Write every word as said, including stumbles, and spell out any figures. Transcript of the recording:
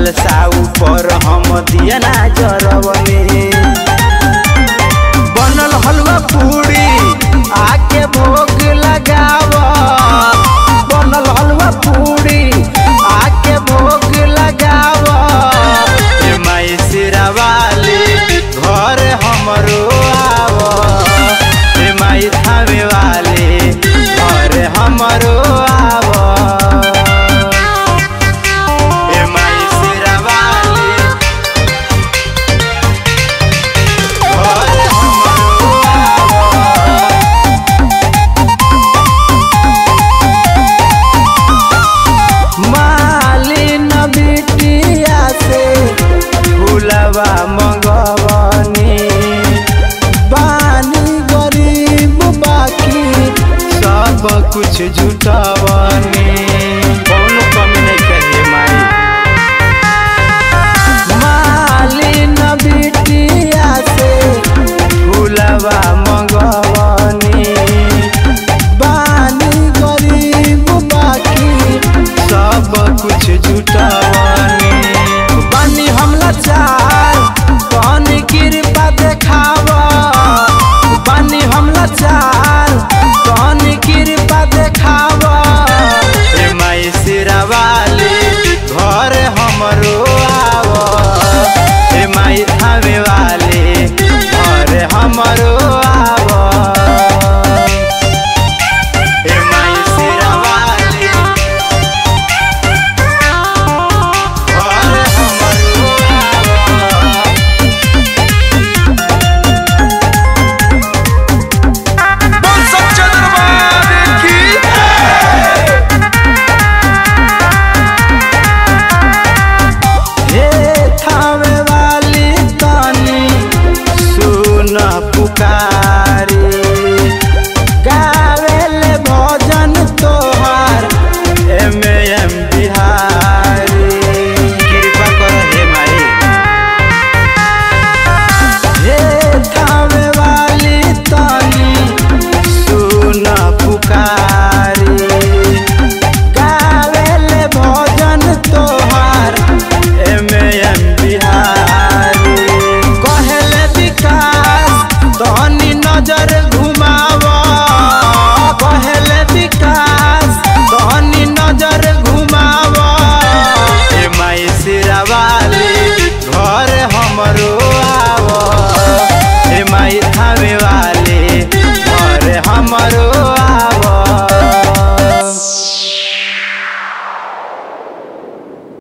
कलसा ऊपर हम दिया ना जरवनी। बनल हलवा पूरी आके भोग लगावा, बनल हलवा पूरी आके भोग लगावा। ए माई सिरा वाली घर हमरो आवा, ए माई थावे वाली घर हमरो आवा। मंगवनी बानी गरीब बाकी सब कुछ जुटा